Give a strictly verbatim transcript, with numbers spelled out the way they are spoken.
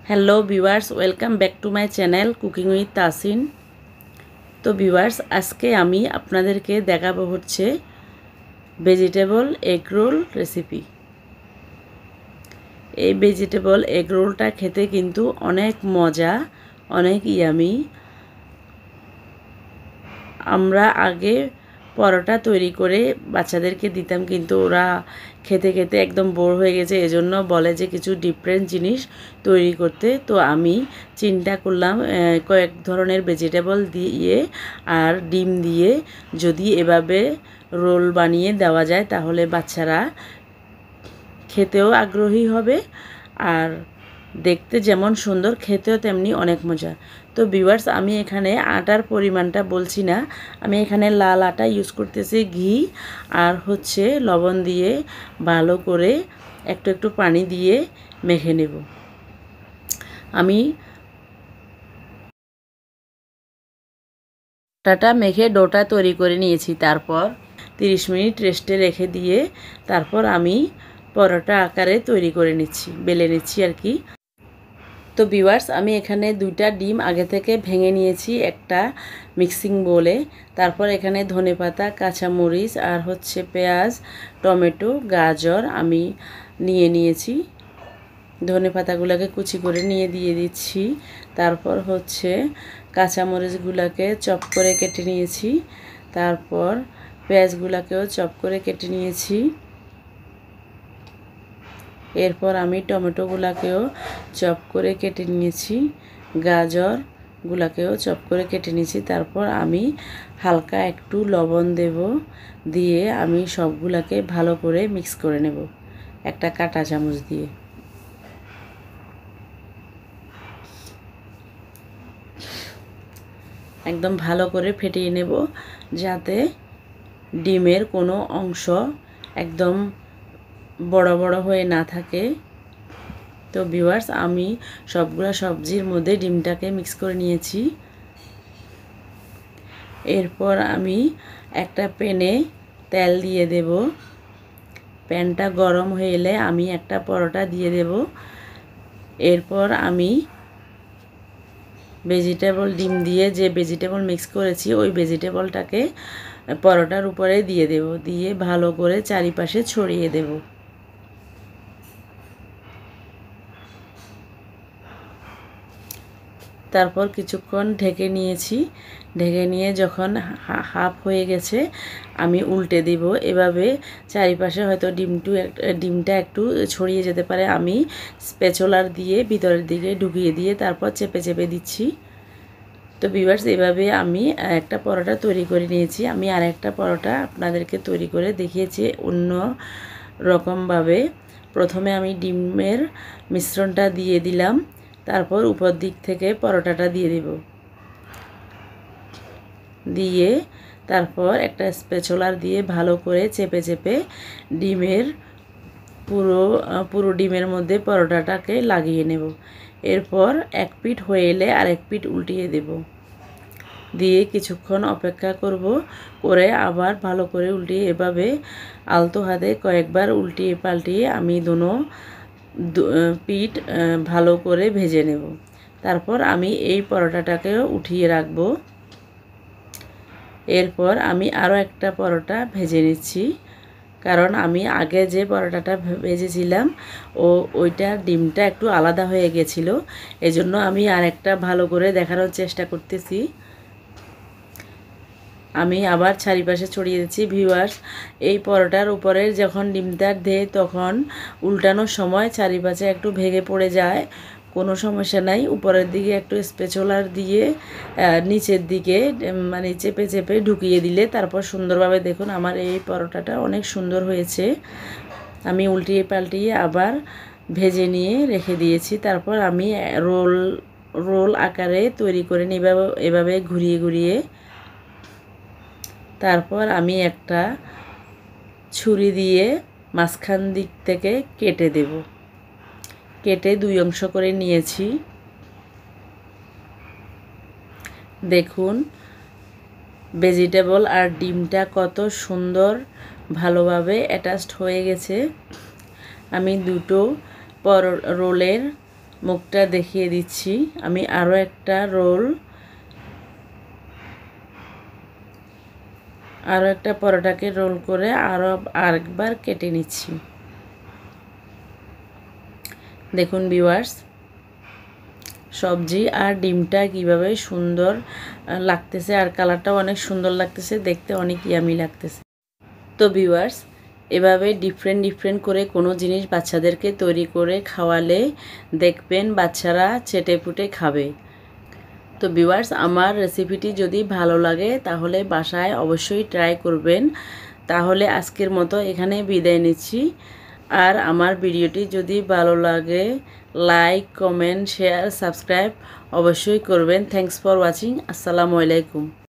Hello viewers, welcome back to my channel cooking with Tasin. তো viewers, আজকে আমি আপনাদেরকে দেখাবো হচ্ছে ভেজিটেবল এগ রোল রেসিপি। এই ভেজিটেবল এগ রোলটা খেতে কিন্তু অনেক মজা, অনেক ইয়ামি। আমরা আগে পরোটা তৈরি করে বাচ্চাদেরকে দিতাম, কিন্তু ওরা খেতে খেতে একদম বোর হয়ে গেছে, এজন্য বলে যে কিছু ডিফারেন্ট জিনিস তৈরি করতে। তো আমি চিন্তা করলাম কয়েক ধরনের ভেজিটেবল দিয়ে আর ডিম দিয়ে যদি এভাবে রোল বানিয়ে দেওয়া যায় তাহলে বাচ্চারা খেতেও আগ্রহী হবে, আর দেখতে যেমন সুন্দর খেতেও তেমনি অনেক মজা। তো ভিউয়ার্স, আমি এখানে আটার পরিমাণটা বলছি না, আমি এখানে লাল আটা ইউজ করতেছি, ঘি আর হচ্ছে লবণ দিয়ে ভালো করে একটু একটু পানি দিয়ে মেখে নেব। আমি আটাটা মেখে ডোটা তৈরি করে নিয়েছি, তারপর তিরিশ মিনিট রেস্টে রেখে দিয়ে তারপর আমি পরোটা আকারে তৈরি করে নিচ্ছি, বেলে নিচ্ছি আর কি। তো ভিউয়ার্স, আমি এখানে দুইটা ডিম আগে থেকে ভেঙে নিয়েছি একটা মিক্সিং বোলে। তারপর এখানে ধনেপাতা, কাঁচামরিচ আর হচ্ছে পেঁয়াজ, টমেটো, গাজর আমি নিয়ে নিয়েছি। ধনেপাতাগুলোকে কুচি করে নিয়ে দিয়ে দিচ্ছি। তারপর হচ্ছে কাঁচামরিচগুলোকে চপ করে কেটে নিয়েছি। তারপর পেঁয়াজগুলোকেও চপ করে কেটে নিয়েছি। এরপর আমি টমেটোগুলাকেও চপ করে কেটে নিয়েছি, গাজরগুলাকেও চপ করে কেটে নিয়েছি। তারপর আমি হালকা একটু লবণ দেব, দিয়ে আমি সবগুলাকে ভালো করে মিক্স করে নেব একটা কাঁটা চামচ দিয়ে। একদম ভালো করে ফেটিয়ে নেব যাতে ডিমের কোনো অংশ একদম বড় বড় হয়ে না থাকে। তো ভিউয়ার্স, আমি সবগুলো সবজির মধ্যে ডিমটাকে মিক্স করে নিয়েছি। এরপর আমি একটা প্যানে তেল দিয়ে দেব। প্যানটা গরম হয়ে এলে আমি একটা পরোটা দিয়ে দেব। এরপর আমি ভেজিটেবল ডিম দিয়ে যে ভেজিটেবল মিক্স করেছি ওই ভেজিটেবলটাকে পরোটার উপরে দিয়ে দেব, দিয়ে ভালো করে চারিপাশে ছড়িয়ে দেব। তারপর কিছুক্ষণ ঢেকে নিয়েছি। ঢেকে নিয়ে যখন হাফ হয়ে গেছে আমি উল্টে দিব। এভাবে চারিপাশে হয়তো ডিমটু ডিমটা একটু ছড়িয়ে যেতে পারে, আমি স্প্যাচুলার দিয়ে ভিতরের দিকে ঢুকিয়ে দিয়ে তারপর চেপে চেপে দিচ্ছি। তো ভিউয়ার্স, এভাবে আমি একটা পরোটা তৈরি করে নিয়েছি। আমি আর একটা পরোটা আপনাদেরকে তৈরি করে দেখিয়েছি অন্য রকমভাবে। প্রথমে আমি ডিমের মিশ্রণটা দিয়ে দিলাম, তারপর উপর দিক থেকে পরোটাটা দিয়ে দিব, দিয়ে তারপর একটা স্প্যাচুলার দিয়ে ভালো করে চেপে চেপে ডিমের পুরো পুরো ডিমের মধ্যে পরোটাটাকে লাগিয়ে নেব। এরপর এক পিঠ হয়ে এলে আরেক পিঠ উল্টিয়ে দেব, দিয়ে কিছুক্ষণ অপেক্ষা করব, করে আবার ভালো করে উল্টিয়ে এভাবে আলতো হাতে কয়েকবার উল্টিয়ে পাল্টিয়ে আমি দোনো পিঠ ভালো করে ভেজে নেব। তারপর আমি এই পরোটাটাকেও উঠিয়ে রাখব। এরপর আমি আরও একটা পরোটা ভেজে নিচ্ছি, কারণ আমি আগে যে পরোটাটা ভেজেছিলাম ও ওইটা ডিমটা একটু আলাদা হয়ে গেছিল, এজন্য আমি আর একটা ভালো করে দেখানোর চেষ্টা করতেছি। আমি আবার চারিপাশে ছড়িয়ে দিচ্ছি। ভিউয়ার্স, এই পরোটার উপরে যখন ডিমটা দেয় তখন উল্টানোর সময় চারিপাশে একটু ভেঙে পড়ে যায়, কোনো সমস্যা নাই। উপরের দিকে একটু স্প্যাচুলার দিয়ে নিচের দিকে মানে চেপে চেপে ঢুকিয়ে দিলে তারপর সুন্দরভাবে দেখুন আমার এই পরোটাটা অনেক সুন্দর হয়েছে। আমি উল্টিয়ে পাল্টিয়ে আবার ভেজে নিয়ে রেখে দিয়েছি। তারপর আমি রোল রোল আকারে তৈরি করে নিই এভাবে ঘুরিয়ে ঘুরিয়ে। তারপর আমি একটা ছুরি দিয়ে মাঝখান দিক থেকে কেটে দেব, কেটে দুই অংশ করে নিয়েছি। দেখুন ভেজিটেবল আর ডিমটা কত সুন্দর ভালোভাবে অ্যাটাচড হয়ে গেছে। আমি দুটো পর রোলের মুখটা দেখিয়ে দিচ্ছি। আমি আরও একটা রোল আরও একটা পরোটাকে রোল করে আরও আরেকবার কেটে নিচ্ছি। দেখুন ভিউয়ার্স, সবজি আর ডিমটা কিভাবে সুন্দর লাগতেছে, আর কালারটাও অনেক সুন্দর লাগতেছে, দেখতে অনেক ইয়ামি লাগতেছে। তো ভিউয়ার্স, এভাবে ডিফারেন্ট ডিফারেন্ট করে কোনো জিনিস বাচ্চাদেরকে তৈরি করে খাওয়ালে দেখবেন বাচ্চারা চেটেপুটে খাবে। তো ভিউয়ার্স, আমার রেসিপিটি যদি ভালো লাগে তাহলে বাসায় অবশ্যই ট্রাই করবেন। তাহলে আজকের মতো এখানে বিদায় নিচ্ছি। আর আমার ভিডিওটি যদি ভালো লাগে লাইক, কমেন্ট, শেয়ার, সাবস্ক্রাইব অবশ্যই করবেন। Thanks for watching. আসসালামু আলাইকুম।